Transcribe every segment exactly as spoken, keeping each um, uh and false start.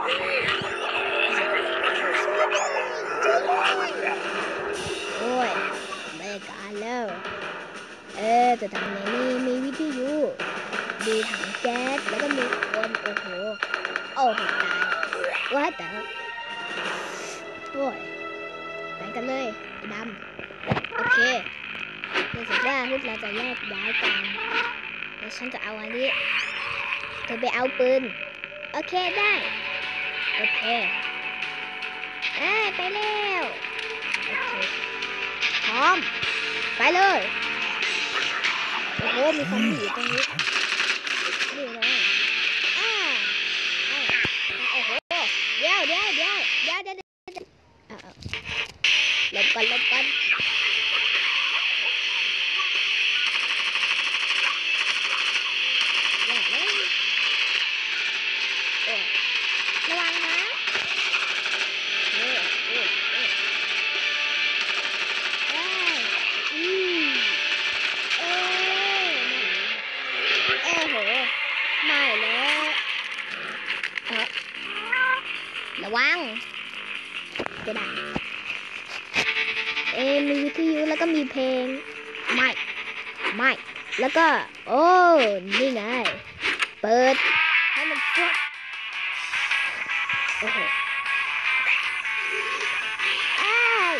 โอ้ยไม่ได้การแล้วเออจะทำไงนี่มีวิทยุมีถังแก๊สแล้วก็มีคนโอ้โหโอ้โหตายว่าแต่โอ้ยไปกันเลยไอ้ดำโอเครู้สึกว่าพวกเราจะแยกย้ายกันแล้วฉันจะเอาอันนี้เธอไปเอาปืนโอเคได้โอเคเอ้ยไปแล้วโอเคพร้อมไปเลยโอ้โหมีซอมบี้อยู่ตรงนี้นี่เลยอ่าโอ้โหเดี๋ยวเดี๋ยวเดี๋ยวเดี๋ยวเดี๋ยวหลบกันหลบกันระวังนะเออเออเออได้อืมเออโอ้โหไม่แล้วเออระวังกระดาษเอมีวิทยุแล้วก็มีเพลงไม่ไม่แล้วก็โอ้นี่ไงเปิดให้มันฟดโอ้โหอ้าว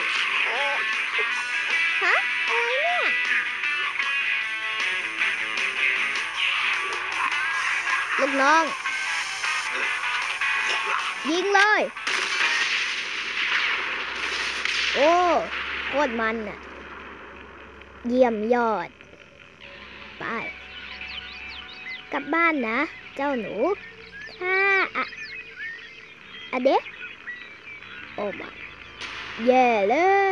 ฮะอะไรเนี่ยลูกน้องยิงเลยโอ้โคตรมันอ่ะเยี่ยมยอดไปกลับบ้านนะเจ้าหนูข้าอะอะเด็กโอ้มาแย่เลย